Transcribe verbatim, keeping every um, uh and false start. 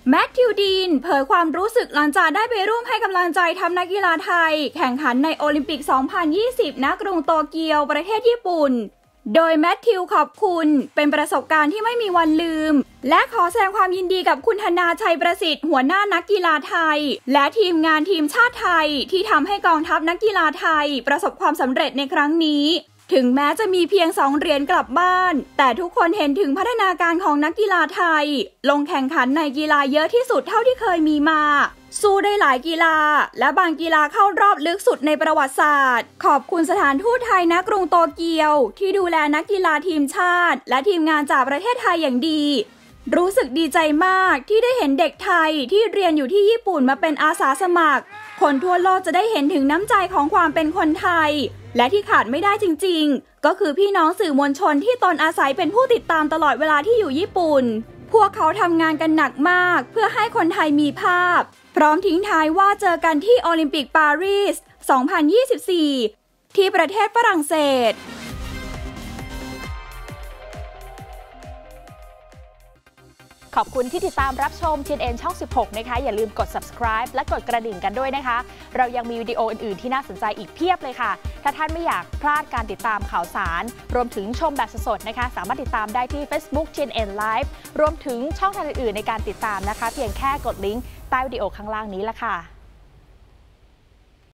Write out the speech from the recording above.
แมทธิวดีนเผยความรู้สึกหลังจากได้ไปร่วมให้กำลังใจทัพนักกีฬาไทยแข่งขันในโอลิมปิก สองพันยี่สิบ ณ กรุงโตเกียวประเทศญี่ปุ่นโดยแมทธิวขอบคุณเป็นประสบการณ์ที่ไม่มีวันลืมและขอแสดงความยินดีกับคุณธนาชัยประสิทธิ์หัวหน้านักกีฬาไทยและทีมงานทีมชาติไทยที่ทำให้กองทัพนักกีฬาไทยประสบความสำเร็จในครั้งนี้ถึงแม้จะมีเพียงสองเหรียญกลับบ้านแต่ทุกคนเห็นถึงพัฒนาการของนักกีฬาไทยลงแข่งขันในกีฬาเยอะที่สุดเท่าที่เคยมีมาสู้ได้หลายกีฬาและบางกีฬาเข้ารอบลึกสุดในประวัติศาสตร์ขอบคุณสถานทูตไทยณกรุงโตเกียวที่ดูแลนักกีฬาทีมชาติและทีมงานจากประเทศไทยอย่างดีรู้สึกดีใจมากที่ได้เห็นเด็กไทยที่เรียนอยู่ที่ญี่ปุ่นมาเป็นอาสาสมัครคนทั่วโลกจะได้เห็นถึงน้ำใจของความเป็นคนไทยและที่ขาดไม่ได้จริงๆก็คือพี่น้องสื่อมวลชนที่ตนอาศัยเป็นผู้ติดตามตลอดเวลาที่อยู่ญี่ปุ่นพวกเขาทำงานกันหนักมากเพื่อให้คนไทยมีภาพพร้อมทิ้งท้ายว่าเจอกันที่โอลิมปิกปารีส สองพันยี่สิบสี่ ที่ประเทศฝรั่งเศสขอบคุณที่ติดตามรับชม ที เอ็น เอ็น ช่อง สิบหก นะคะอย่าลืมกด ซับสไครบ์ และกดกระดิ่งกันด้วยนะคะเรายังมีวิดีโออื่นๆที่น่าสนใจอีกเพียบเลยค่ะถ้าท่านไม่อยากพลาดการติดตามข่าวสารรวมถึงชมแบบสดๆนะคะสามารถติดตามได้ที่ Facebook ที เอ็น เอ็น Live รวมถึงช่องทางอื่นๆในการติดตามนะคะเพียงแค่กดลิงก์ใต้วิดีโอข้างล่างนี้ละค่ะ